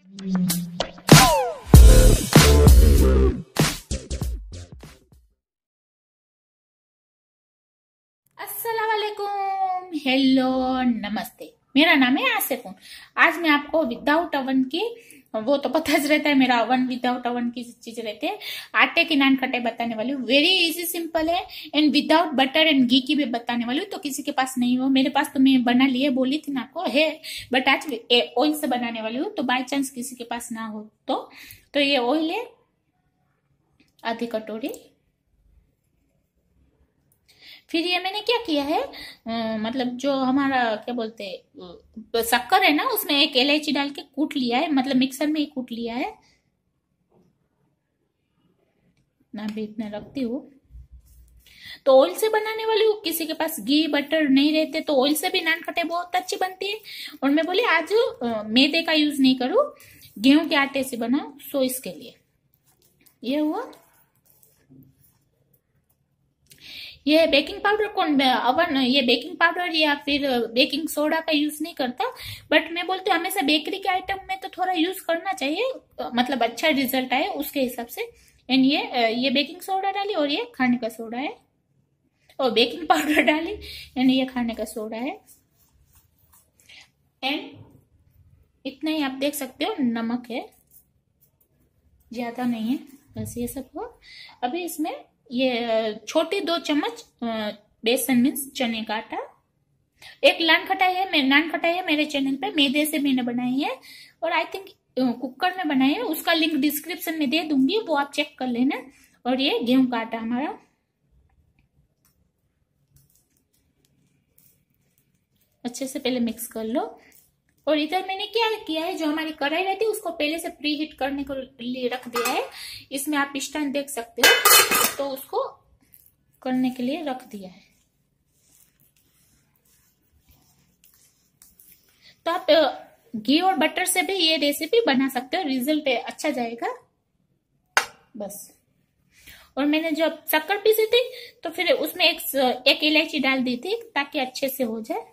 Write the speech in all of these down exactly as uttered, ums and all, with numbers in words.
अस्सलाम वालेकुम, हेलो, नमस्ते। मेरा नाम है आसिफून। आज मैं आपको विदाउट ओवन की, वो तो पता रहता है मेरा ओवन विदाउट ओवन की चीज रहते हैं, आटे की नान खटाई बताने वाली हूँ। वेरी इजी सिंपल है एंड विदाउट बटर एंड घी की भी बताने वाली हूँ। तो किसी के पास नहीं हो, मेरे पास तो मैं बना लिए, बोली थी ना आपको है, बट आज ऑयल से बनाने वाली हूँ। तो बाय चांस किसी के पास ना हो तो तो ये ऑयल है आधी कटोरी। फिर ये मैंने क्या किया है, आ, मतलब जो हमारा क्या बोलते हैं शक्कर है ना, उसमें एक इलायची डाल के कूट लिया है, मतलब मिक्सर में ही कूट लिया है ना। भी इतना रखती हूँ। तो ऑयल से बनाने वाली हूँ, किसी के पास घी बटर नहीं रहते तो ऑयल से भी नान खटाई बहुत अच्छी बनती है। और मैं बोली आज मैदे का यूज नहीं करूँ, गेहूं के आटे से बनाऊं, सो इसके लिए ये हुआ। ये बेकिंग पाउडर कौन अवन ये बेकिंग पाउडर या फिर बेकिंग सोडा का यूज नहीं करता, बट मैं बोलती हूँ हमेशा बेकरी के आइटम में तो थोड़ा यूज करना चाहिए, मतलब अच्छा रिजल्ट आए उसके हिसाब से। एंड ये ये बेकिंग सोडा डाली और ये खाने का सोडा है, और बेकिंग पाउडर डाली एंड ये खाने का सोडा है। एंड इतना ही आप देख सकते हो, नमक है, ज्यादा नहीं है, बस ये सब हो। अभी इसमें ये छोटी दो चम्मच बेसन मीन्स चने का आटा। एक नान खटाई है, मैं नान खटाई है मेरे चैनल पे, मैदे से मैंने बनाई है और आई थिंक कुकर में बनाई है, उसका लिंक डिस्क्रिप्शन में दे दूंगी, वो आप चेक कर लेना। और ये गेहूं का आटा हमारा, अच्छे से पहले मिक्स कर लो। और इधर मैंने क्या किया है, जो हमारी कढ़ाई रहती है उसको पहले से प्री हीट करने को लिए रख दिया है। इसमें आप स्टैंड देख सकते हो, तो उसको करने के लिए रख दिया है। तो आप घी और बटर से भी ये रेसिपी बना सकते हो, रिजल्ट अच्छा जाएगा बस। और मैंने जब शक्कर पीसी थी तो फिर उसमें एक एक इलायची डाल दी थी ताकि अच्छे से हो जाए।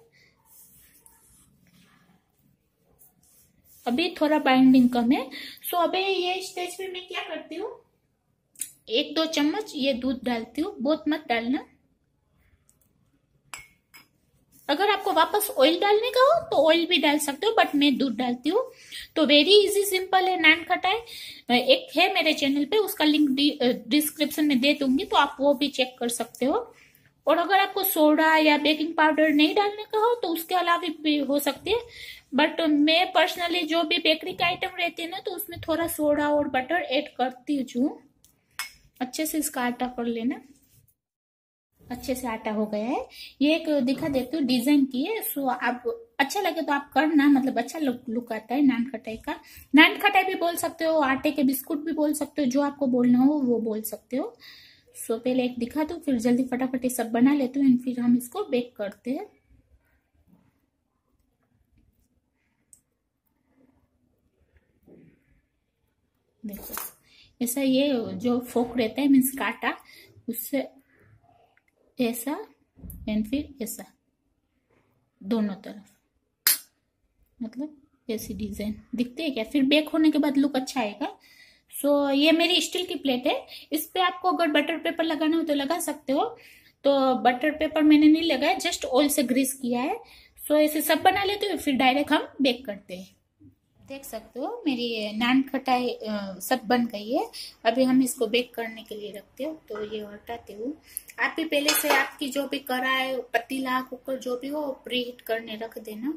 अभी थोड़ा बाइंडिंग कम है, सो अभी ये स्टेज पे मैं क्या करती हूँ, एक दो चम्मच ये दूध डालती हूँ, बहुत मत डालना। अगर आपको वापस ऑयल डालने का हो तो ऑयल भी डाल सकते हो, बट मैं दूध डालती हूँ। तो वेरी इजी सिंपल है नान खटाई। एक है मेरे चैनल पे, उसका लिंक डिस्क्रिप्शन में दे दूंगी, तो आप वो भी चेक कर सकते हो। और अगर आपको सोडा या बेकिंग पाउडर नहीं डालने का हो तो उसके अलावा भी हो सकती है, बट मैं पर्सनली जो भी बेकरी का आइटम रहती है ना, तो उसमें थोड़ा सोडा और बटर ऐड करती हूँ। अच्छे से इसका आटा कर लेना। अच्छे से आटा हो गया है, ये एक दिखा देती हूँ डिजाइन की है, सो आप अच्छा लगे तो आप करना, मतलब अच्छा लुक लुक आता है नान खटाई का। नान खटाई भी बोल सकते हो, आटे के बिस्कुट भी बोल सकते हो, जो आपको बोलना हो वो बोल सकते हो। सो पहले एक दिखा दो, फिर जल्दी फटाफट सब बना लेते हो, फिर हम इसको बेक करते हैं। देखो ऐसा, ये जो फोक रहता है मीन्स काटा, उससे ऐसा एंड फिर ऐसा दोनों तरफ, मतलब ऐसी डिजाइन दिखती है क्या, फिर बेक होने के बाद लुक अच्छा आएगा। सो so, ये मेरी स्टील की प्लेट है, इस पे आपको अगर बटर पेपर लगाना हो तो लगा सकते हो। तो बटर पेपर मैंने नहीं लगाया, जस्ट ऑयल से ग्रीस किया है। सो so, ऐसे सब बना लेते हो, फिर डायरेक्ट हम बेक करते हैं। देख सकते हो मेरी नान खटाई सब बन गई है। अभी हम इसको बेक करने के लिए रखते हो, तो ये हटाती हूँ। आप भी पहले से आपकी जो भी कढ़ाई, पतीला, कुकर जो भी हो प्री हीट करने रख देना।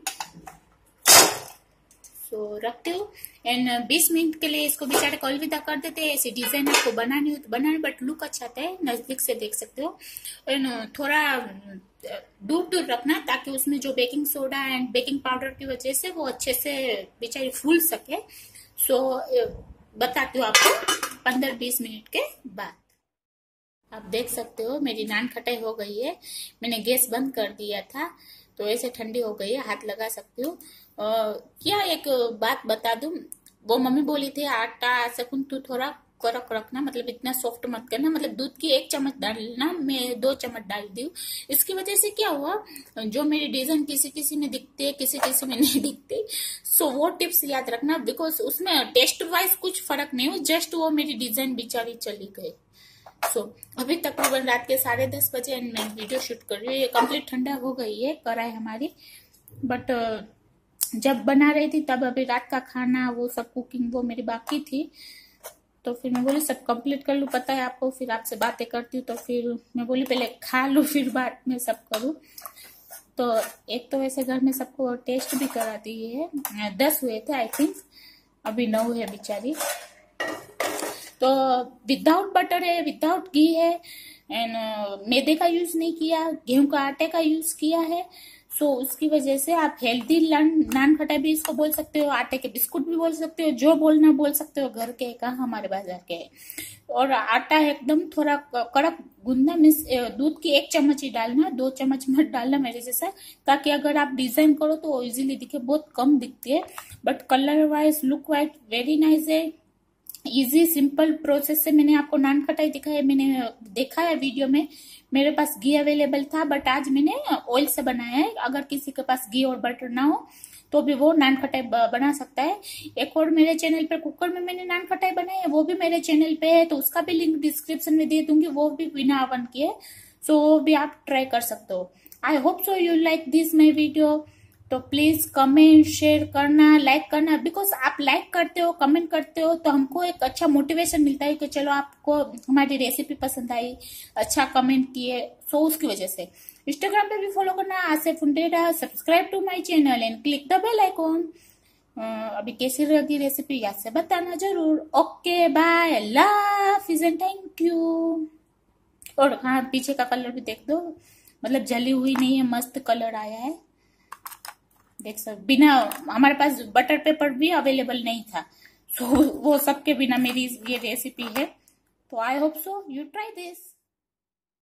सो रखती हूँ एंड बीस मिनट के लिए इसको बेचारे को अलविदा कर देते हैं। ऐसी डिजाइन आपको बनानी हो तो बनाने, बट लुक अच्छा आता है, नजदीक से देख सकते हो। एंड थोड़ा दूर दूर रखना ताकि उसमें जो baking soda and baking powder की वजह से वो अच्छे से बेचारी फूल सके। सो बताती हूँ आपको पंद्रह बीस मिनट के बाद। आप देख सकते हो मेरी नान खटाई हो गई है, मैंने गैस बंद कर दिया था, तो ऐसे ठंडी हो गई है, हाथ लगा सकती हूँ। क्या एक बात बता दूं, वो मम्मी बोली थी आटा सकून तू थोड़ा कड़क रखना, मतलब इतना सॉफ्ट मत करना। मतलब दूध की एक चम्मच डालना, मैं दो चम्मच डाल दी हूँ। इसकी वजह से क्या हुआ, जो मेरी डिजाइन किसी किसी में दिखती है, किसी किसी में नहीं दिखती, सो वो टिप्स याद रखना, बिकॉज उसमें टेस्ट वाइज कुछ फर्क नहीं हो, जस्ट वो मेरी डिजाइन बेचारी चली गई। सो so, अभी तकरीबन रात के साढ़े दस बजे एंड मैं वीडियो शूट कर रही हूँ। ये कंप्लीट ठंडा हो गई है कढ़ाई हमारी, बट जब बना रही थी तब अभी रात का खाना वो सब कुकिंग वो मेरी बाकी थी, तो फिर मैं बोली सब कंप्लीट कर लूँ, पता है आपको, फिर आपसे बातें करती हूँ, तो फिर मैं बोली पहले खा लूँ फिर बाद में सब करूँ। तो एक तो वैसे घर में सबको टेस्ट भी करा दी है, दस हुए थे आई थिंक, अभी नौ है बेचारी। तो विदाउट बटर है, विदाउट घी है, एंड मैदे का यूज नहीं किया, गेहूं का आटे का यूज किया है। सो so, उसकी वजह से आप हेल्दी नान खटाई भी इसको बोल सकते हो, आटे के बिस्कुट भी बोल सकते हो, जो बोलना बोल सकते हो, घर के कहा हमारे बाजार के है। और आटा एकदम थोड़ा कड़क गूंदना, मीन्स दूध की एक चम्मच ही डालना, दो चम्मच मत डालना मेरे जैसा, ताकि अगर आप डिजाइन करो तो इजीली दिखे, बहुत कम दिखती है, but colour wise look wise very nice है। इजी सिंपल प्रोसेस से मैंने आपको नान खटाई दिखाया, मैंने देखा है वीडियो में, मेरे पास घी अवेलेबल था, बट आज मैंने ऑयल से बनाया है। अगर किसी के पास घी और बटर ना हो तो भी वो नान खटाई बना सकता है। एक और मेरे चैनल पे कुकर में मैंने नान खटाई बनाई है, वो भी मेरे चैनल पे है, तो उसका भी लिंक डिस्क्रिप्शन में दे दूंगी, वो भी बिना ओवन किए, सो वो भी आप ट्राई कर सकते हो। I hope so you like this my video. तो प्लीज कमेंट शेयर करना, लाइक करना, बिकॉज आप लाइक करते हो, कमेंट करते हो तो हमको एक अच्छा मोटिवेशन मिलता है कि चलो आपको हमारी रेसिपी पसंद आई, अच्छा कमेंट किए, सो उसकी वजह से। इंस्टाग्राम पे भी फॉलो करना, आसिफ फुंडेरा, subscribe to my channel and click the bell icon. अभी कैसी लगी रेसिपी याद से बताना जरूर। ओके बाय, अल्लाह हाफिज़ एंड थैंक यू। और हाँ, पीछे का कलर भी देख दो, मतलब जली हुई नहीं है, मस्त कलर आया है, देख सकते। बिना, हमारे पास बटर पेपर भी अवेलेबल नहीं था, सो वो सबके बिना मेरी ये रेसिपी है। तो I hope so you try this.